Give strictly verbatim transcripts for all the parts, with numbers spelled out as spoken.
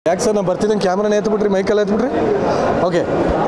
ಯಾಕೆ ಸರ್ ನಾನು ಬರ್ತಿದ್ದಂಗೆ ಕ್ಯಾಮ್ರಾನ ಎತ್ಬಿಟ್ರಿ ಮೈಕಲ್ಲಿ ಎತ್ಬಿಟ್ರಿ ಓಕೆ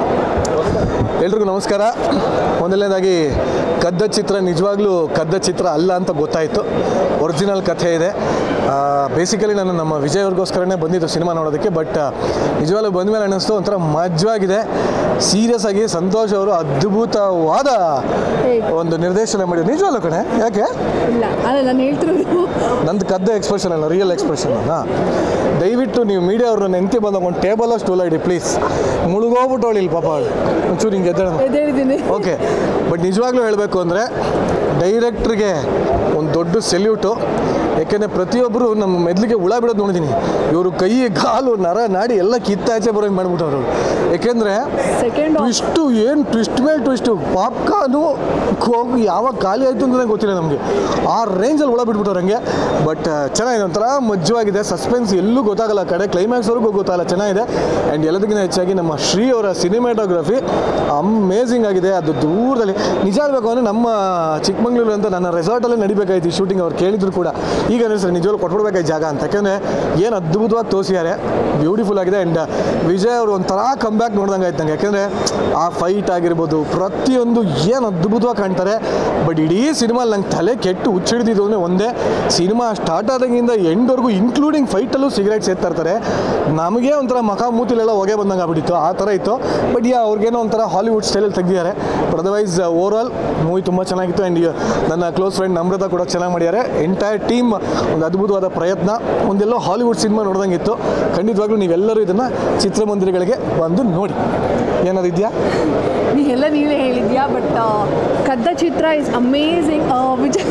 ಎಲ್ರಿಗೂ ನಮಸ್ಕಾರ. ಮೊದಲನೇದಾಗಿ ಕದ್ದ ಚಿತ್ರ ನಿಜವಾಗ್ಲೂ ಕದ್ದ ಚಿತ್ರ ಅಲ್ಲ ಅಂತ ಗೊತ್ತಾಯಿತು. ಒರಿಜಿನಲ್ ಕಥೆ ಇದೆ. ಬೇಸಿಕಲಿ ನಾನು ನಮ್ಮ ವಿಜಯ್ ಅವ್ರಿಗೋಸ್ಕರನೇ ಬಂದಿದ್ದು ಸಿನಿಮಾ ನೋಡೋದಕ್ಕೆ. ಬಟ್ ನಿಜವಾಗ್ಲೂ ಬಂದ ಮೇಲೆ ಅನ್ನಿಸ್ತು ಒಂಥರ ಮಜವಾಗಿದೆ. ಸೀರಿಯಸ್ ಆಗಿ ಸಂತೋಷ್ ಅವರು ಅದ್ಭುತವಾದ ಒಂದು ನಿರ್ದೇಶನ ಮಾಡಿದ್ರು. ನಿಜವಾಗ್ಲೂ ಕಣೆ ಯಾಕೆ ಇಲ್ಲ ಅಲ್ಲ ನಾನು ಹೇಳ್ತಿರೋದು ನಂದು ಕದ್ದ ಎಕ್ಸ್ಪ್ರೆಷನ್ ಅಲ್ಲ, ರಿಯಲ್ ಎಕ್ಸ್ಪ್ರೆಷನ್ ಅಲ್ಲ. ದಯವಿಟ್ಟು ನೀವು ಮೀಡಿಯಾ ಅವ್ರನ್ನ ನೆಂತಿ ಬಂದಾಗ ಒಂದು ಟೇಬಲ್ ಸ್ಟೂಲ್ ಇಡಿ ಪ್ಲೀಸ್. ಮುಳುಗೋಗ್ಬಿಟ್ಟು ಅವಳಿಲ್ಲ ಪಾಪ ಅವಳು ಒಂಚೂರು ಹಿಂಗೆ ಎದ್ದೇಳಿದ್ದೀನಿ. ಓಕೆ, ಬಟ್ ನಿಜವಾಗ್ಲೂ ಹೇಳಬೇಕು ಅಂದರೆ ಡೈರೆಕ್ಟ್ರಿಗೆ ಒಂದು ದೊಡ್ಡ ಸೆಲ್ಯೂಟು. ಯಾಕೆಂದರೆ ಪ್ರತಿಯೊಬ್ಬರು ನಮ್ಮ ಮೆದ್ಲಿಗೆ ಹುಳ ಬಿಡೋದು ನೋಡಿದ್ದೀನಿ. ಇವರು ಕೈ ಕಾಲು ನರ ನಾಡಿ ಎಲ್ಲ ಕಿತ್ತಾಚೆ ಬರೋಂಗೆ ಮಾಡಿಬಿಟ್ಟವ್ರು. ಯಾಕೆಂದರೆ ಟ್ವಿಸ್ಟು ಏನು ಟ್ವಿಸ್ಟ್ ಮೇಲೆ ಟ್ವಿಸ್ಟು ಪಾಪ್ಕಾರ್ನು ಹೋಗಿ ಯಾವಾಗ ಖಾಲಿ ಆಯಿತು ಅಂತಲೇ ಗೊತ್ತಿಲ್ಲ ನಮಗೆ. ಆ ರೇಂಜಲ್ಲಿ ಹುಳ ಬಿಟ್ಬಿಟ್ಟವ್ರು ಹಂಗೆ. ಬಟ್ ಚೆನ್ನಾಗಿದೆ, ಒಂಥರ ಮಜವಾಗಿದೆ. ಸಸ್ಪೆನ್ಸ್ ಎಲ್ಲೂ ಗೊತ್ತಾಗಲ್ಲ, ಕಡೆ ಕ್ಲೈಮ್ಯಾಕ್ಸ್ವರೆಗೂ ಗೊತ್ತಾಗಲ್ಲ. ಚೆನ್ನಾಗಿದೆ. ಆ್ಯಂಡ್ ಎಲ್ಲದಕ್ಕಿಂತ ಹೆಚ್ಚಾಗಿ ನಮ್ಮ ಶ್ರೀ ಅವರ ಸಿನಿಮಾಟೋಗ್ರಫಿ ಅಮೇಝಿಂಗ್ ಆಗಿದೆ. ಅದು ದೂರದಲ್ಲಿ ನಿಜ ಆಗಬೇಕು ಅಂದರೆ ನಮ್ಮ ಚಿಕ್ಕಮಂಗ್ಳೂರು ಅಂತ ನನ್ನ ರೆಸಾರ್ಟಲ್ಲೇ ನಡಿಬೇಕಾಯ್ತು ಈ ಶೂಟಿಂಗ್. ಅವ್ರು ಕೇಳಿದ್ರು ಕೂಡ ಈಗ ಅನಿಸ್ತದೆ ನಿಜವಾಗ್ಲೂ ಕೊಟ್ಬಿಡ್ಬೇಕಾಯ್ತು ಜಾಗ ಅಂತ. ಯಾಕೆಂದರೆ ಏನು ಅದ್ಭುತವಾಗಿ ತೋರಿಸಿದ್ದಾರೆ, ಬ್ಯೂಟಿಫುಲ್ ಆಗಿದೆ. ಆ್ಯಂಡ್ ವಿಜಯ್ ಅವರು ಒಂಥರ ಕಮ್ ಬ್ಯಾಕ್ ನೋಡ್ದಂಗೆ ಆಯ್ತು ನಂಗೆ. ಯಾಕೆಂದರೆ ಆ ಫೈಟ್ ಆಗಿರ್ಬೋದು ಪ್ರತಿಯೊಂದು ಏನು ಅದ್ಭುತವಾಗಿ ಕಾಣ್ತಾರೆ. ಬಟ್ ಇಡೀ ಸಿನಿಮಾಲ್ಲಿ ನಂಗೆ ತಲೆ ಕೆಟ್ಟು ಹುಚ್ಚಿಡ್ದಿದ್ದು ಅಂದರೆ ಒಂದೇ, ಸಿನಿಮಾ ಸ್ಟಾರ್ಟ್ ಆದಾಗಿಂದ ಎಂಡ್ವರೆಗೂ ಇನ್ಕ್ಲೂಡಿಂಗ್ ಫೈಟಲ್ಲೂ ಸಿಗರೇಟ್ ಸೇರ್ತಾ ಇರ್ತಾರೆ. ನಮಗೆ ಒಂಥರ ಮಖ ಮೂತಿಲೆಲ್ಲ ಹೊಗೆ ಬಂದಂಗೆ ಆಗ್ಬಿಟ್ಟಿತ್ತು, ಆ ಥರ ಇತ್ತು. ಬಟ್ ಯಾ ಅವ್ರಿಗೇನೋ ಒಂಥರ ಹಾಲಿವುಡ್ ಸ್ಟೈಲಲ್ಲಿ ತೆಗೆದಿದ್ದಾರೆ. But otherwise over all movie ತುಂಬ ಚೆನ್ನಾಗಿತ್ತು. ಆ್ಯಂಡ್ ನನ್ನ ಕ್ಲೋಸ್ ಫ್ರೆಂಡ್ ನಮ್ರತಾ ಕೂಡ ಚೆನ್ನಾಗಿ ಮಾಡಿದ್ದಾರೆ. ಎಂಟೈರ್ ಟೀಮ್ ಒಂದು ಅದ್ಭುತವಾದ ಪ್ರಯತ್ನ. ಒಂದೆಲ್ಲೋ ಹಾಲಿವುಡ್ ಸಿನಿಮಾ ನೋಡ್ದಂಗೆ ಇತ್ತು. ಖಂಡಿತವಾಗ್ಲೂ ನೀವೆಲ್ಲರೂ ಇದನ್ನು ಚಿತ್ರಮಂದಿರಗಳಿಗೆ ಬಂದು ನೋಡಿ. ಏನಾದ್ರು ಇದೆಯಾ? ನೀವೆಲ್ಲ ನೀವೇ ಹೇಳಿದ್ಯಾ. But Kadda Chitra is amazing. Vijay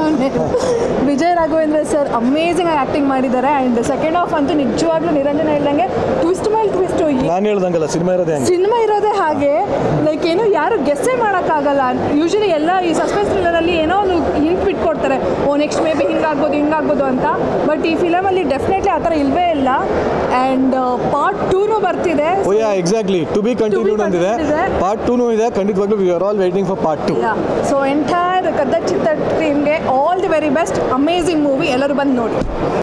Vijay Raghavendra sir amazing ಆಗಿ ಆ್ಯಕ್ಟಿಂಗ್ ಮಾಡಿದ್ದಾರೆ. ಆ್ಯಂಡ್ ಸೆಕೆಂಡ್ ಹಾಫ್ ಅಂತೂ ನಿಜವಾಗ್ಲೂ ನಿರಂಜನ ಹೇಳ್ದಂಗೆ ಟ್ವಿಸ್ಟ್ ಮೇಲೆ ಟ್ವಿಸ್ಟು. ನಾನು ಹೇಳ್ದಂಗಲ್ಲ, ಸಿನಿಮಾ ಇರೋದೇ ಸಿನಿಮಾ ಇರೋದೇ ಹಾಗೆ. ಲೈಕ್ ಏನು ಯಾರು ಗೆಸ್ಸೇ ಮಾಡೋಕ್ಕಾಗಲ್ಲ. ಯೂಶಲಿ ಎಲ್ಲ ಈ ಸಸ್ಪೆನ್ಸ್ ಥ್ರಿಲ್ಲರಲ್ಲಿ ಏನೋ ಒಂದು ಹಿಂಟ್ ಬಿಟ್ಕೊಡ್ತಾರೆ, ಓ ನೆಕ್ಸ್ಟ್ ಮೇ ಬಿ ಹಿಂಗಾಗ್ಬೋದು ಹಿಂಗಾಗ್ಬೋದು ಅಂತ. ಬಟ್ ಈ ಫಿಲಮಲ್ಲಿ ಡೆಫಿನೆಟ್ಲಿ ಆ ಥರ ಇಲ್ಲವೇ ಇಲ್ಲ. ಆ್ಯಂಡ್ ಪಾರ್ಟ್ ಟೂನು ಬರ್ತಿದೆ. Oh yeah exactly, to be continued ಅಂತಿದೆ. ಪಾರ್ಟ್ ಟೂನು ಇದೆ. ಖಂಡಿತವಾಗ್ಲೂ we are all waiting for part two. So entire Kadda Chitra ಟೀಮ್ಗೆ all the very best. Amazing movie, ಎಲ್ಲರೂ ಬಂದು ನೋಡಿ.